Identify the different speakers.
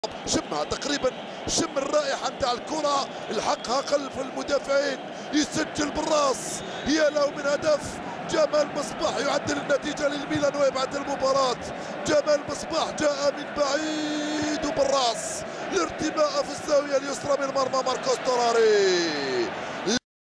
Speaker 1: شمها تقريبا، شم الرائحه نتاع الكره، الحقها خلف المدافعين، يسجل بالراس. يا له من هدف. جمال مصباح يعدل النتيجه للميلان ويبعد المباراه. جمال مصباح جاء من بعيد وبالراس، الارتماء في الزاويه اليسرى من مرمى ماركوس توراري.